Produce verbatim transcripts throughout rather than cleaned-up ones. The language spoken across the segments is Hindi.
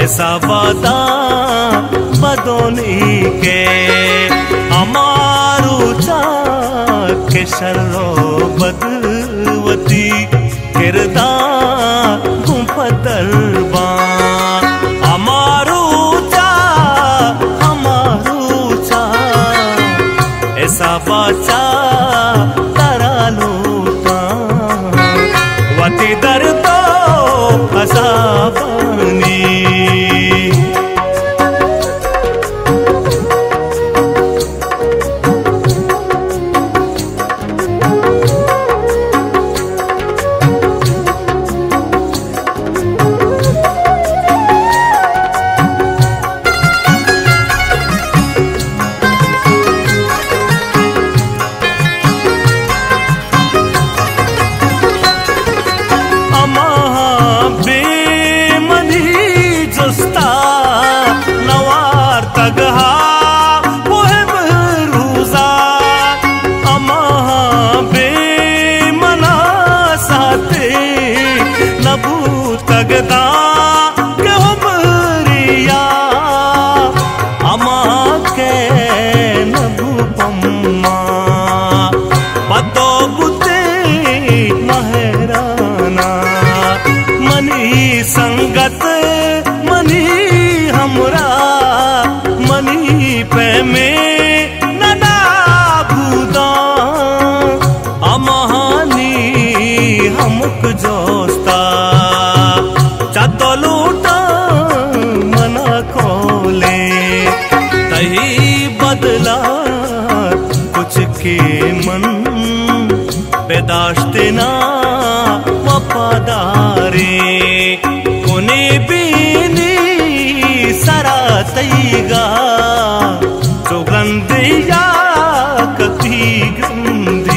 ऐसा वादा बदोनी के अमारू के शर्रो बदवती किरदार गुंपदरबा अमारू चा हमारू चा ऐसा बाचा तारा लूटा वती दर तो असाबनी तगदा के उमरिया अमा के नबू पम्मा पतो बुते महराना मनी संगत मनी हमरा मनी पे में नदा बुदा अमानी हमक जोस्ता चातो लूटा मना खोले तही बदला कुछ के मन बेदाश्ते ना वफादारे कोने बीनी सरा तईगा सुगंधिया कती गंदी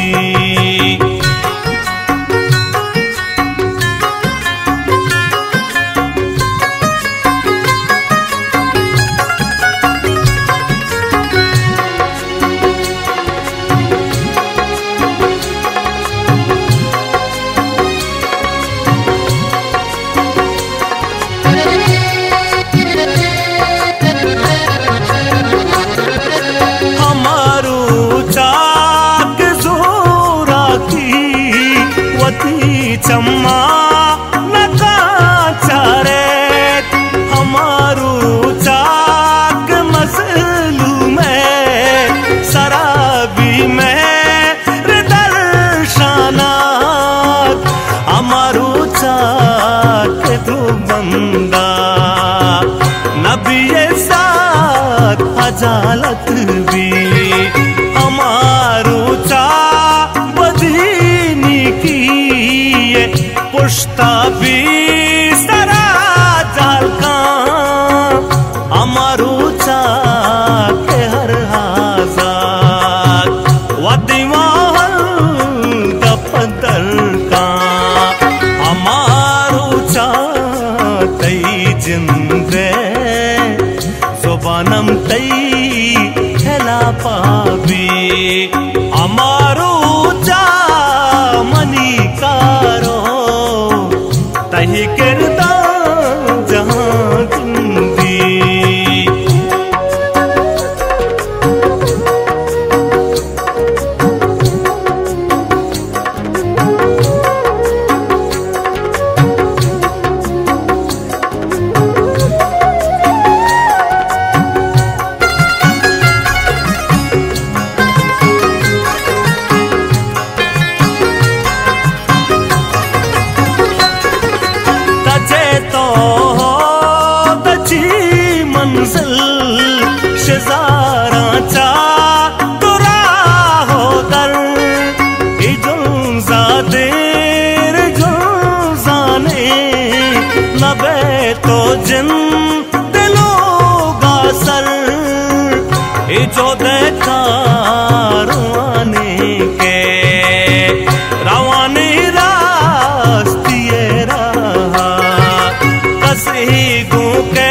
चम्मा नका चारे हमारू चाक मसलू में शराबी में दर्शाना हमारू चाक दो बंदा नबी साथ हजालत भी हमारू चा बदीनी की पुश्ता भी सरा जाल का अमारू चा के हर हाजार वदीवाल दफतर का अमारू चा तई जिंदे जुबानम तई हेला पावी अमारू चा मनी कारो तही करता जहां जिंदी शेजारा चा तुरा हो दर इजुम जादेर जुम जाने लबे तो जिन दिलोगा सर इजो देखा रवाने के रवाने रास्तिए रहा कसी गु के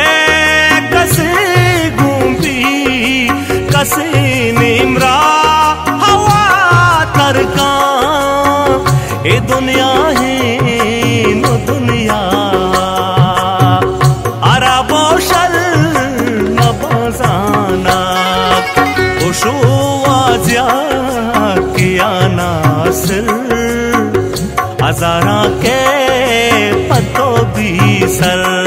कसे निमरा हवा तरका ए दुनिया है नो दुनिया अरबो सर।